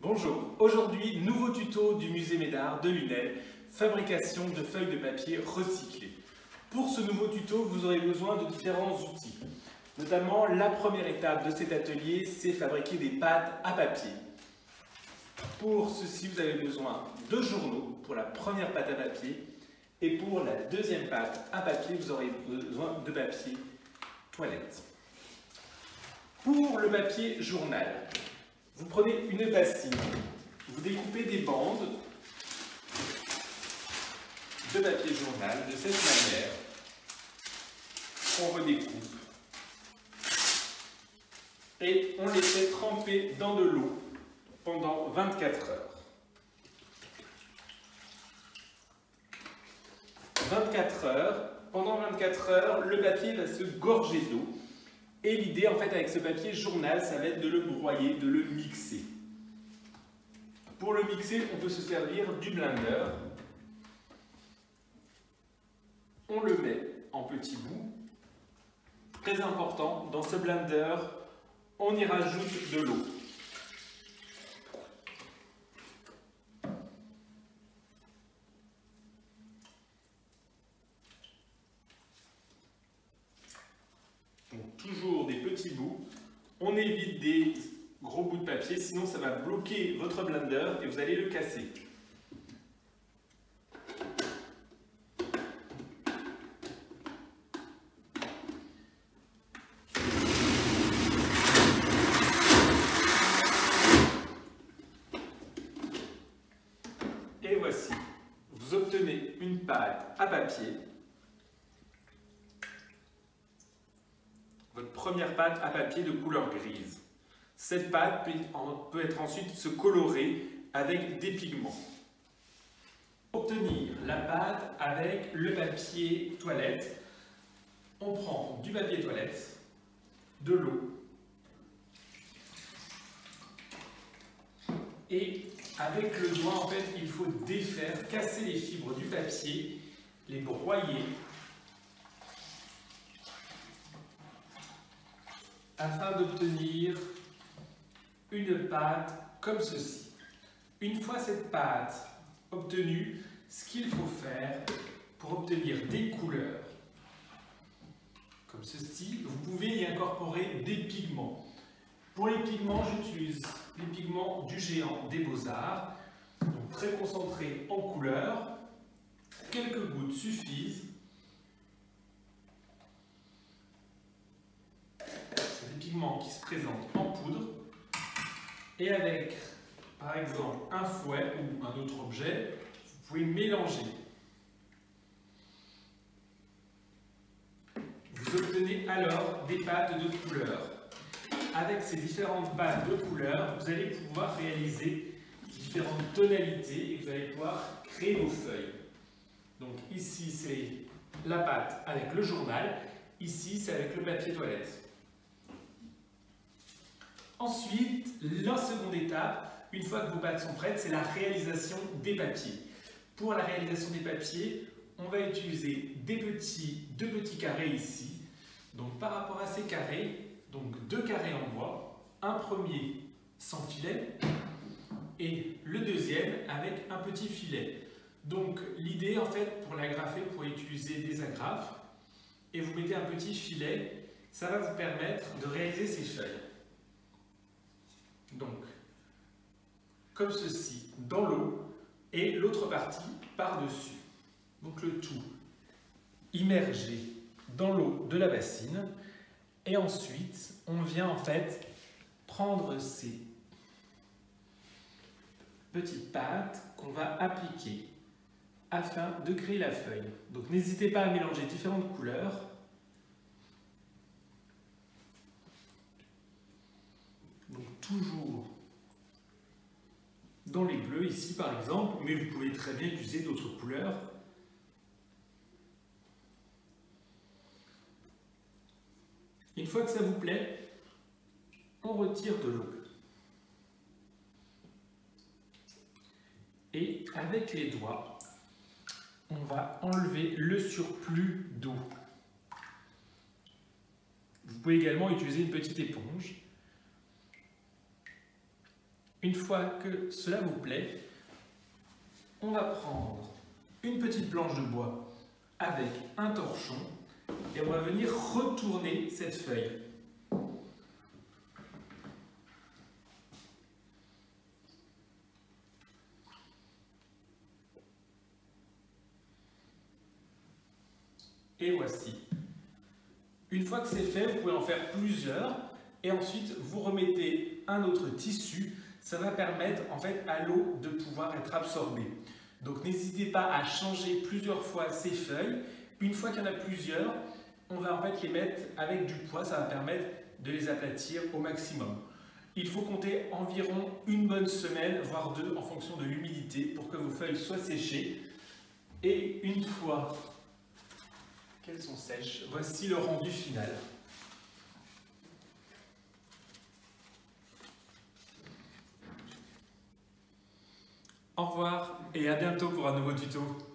Bonjour, aujourd'hui nouveau tuto du musée Médard de Lunel, fabrication de feuilles de papier recyclées. Pour ce nouveau tuto, vous aurez besoin de différents outils. Notamment, la première étape de cet atelier, c'est fabriquer des pâtes à papier. Pour ceci, vous avez besoin de journaux pour la première pâte à papier. Et pour la deuxième pâte à papier, vous aurez besoin de papier toilette. Pour le papier journal, vous prenez une bassine, vous découpez des bandes de papier journal de cette manière. On redécoupe et on les fait tremper dans de l'eau pendant 24 heures. 24 heures, pendant 24 heures, le papier va se gorger d'eau. Et l'idée, en fait, avec ce papier journal, ça va être de le broyer, de le mixer. Pour le mixer, on peut se servir du blender. On le met en petits bouts. Très important, dans ce blender, on y rajoute de l'eau. Toujours des petits bouts. On évite des gros bouts de papier, sinon ça va bloquer votre blender et vous allez le casser. Et voici, vous obtenez une pâte à papier. Votre première pâte à papier de couleur grise. Cette pâte peut être ensuite se colorer avec des pigments. Pour obtenir la pâte avec le papier toilette, on prend du papier toilette, de l'eau et avec le doigt, en fait, il faut défaire, casser les fibres du papier, les broyer afin d'obtenir une pâte comme ceci. Une fois cette pâte obtenue, ce qu'il faut faire pour obtenir des couleurs comme ceci, vous pouvez y incorporer des pigments. Pour les pigments, j'utilise les pigments du géant des Beaux-Arts, donc très concentrés en couleurs. Quelques gouttes suffisent. Qui se présente en poudre et avec par exemple un fouet ou un autre objet, vous pouvez mélanger. Vous obtenez alors des pâtes de couleurs. Avec ces différentes pâtes de couleurs, vous allez pouvoir réaliser différentes tonalités et vous allez pouvoir créer vos feuilles. Donc ici c'est la pâte avec le journal, ici c'est avec le papier toilette. Ensuite, la seconde étape, une fois que vos pâtes sont prêtes, c'est la réalisation des papiers. Pour la réalisation des papiers, on va utiliser deux petits carrés ici. Donc par rapport à ces carrés, donc deux carrés en bois, un premier sans filet et le deuxième avec un petit filet. Donc l'idée en fait pour l'agrafer, vous pouvez utiliser des agrafes et vous mettez un petit filet, ça va vous permettre de réaliser ces feuilles. Donc, comme ceci, dans l'eau, et l'autre partie par-dessus. Donc le tout immergé dans l'eau de la bassine. Et ensuite, on vient en fait prendre ces petites pâtes qu'on va appliquer afin de créer la feuille. Donc n'hésitez pas à mélanger différentes couleurs. Donc toujours dans les bleus ici par exemple, mais vous pouvez très bien utiliser d'autres couleurs. Une fois que ça vous plaît, on retire de l'eau. Et avec les doigts, on va enlever le surplus d'eau. Vous pouvez également utiliser une petite éponge. Une fois que cela vous plaît, on va prendre une petite planche de bois avec un torchon et on va venir retourner cette feuille. Et voici. Une fois que c'est fait, vous pouvez en faire plusieurs et ensuite vous remettez un autre tissu. Ça va permettre en fait à l'eau de pouvoir être absorbée. Donc n'hésitez pas à changer plusieurs fois ces feuilles. Une fois qu'il y en a plusieurs, on va en fait les mettre avec du poids. Ça va permettre de les aplatir au maximum. Il faut compter environ une bonne semaine, voire deux, en fonction de l'humidité pour que vos feuilles soient séchées. Et une fois qu'elles sont sèches, voici le rendu final. Au revoir et à bientôt pour un nouveau tuto.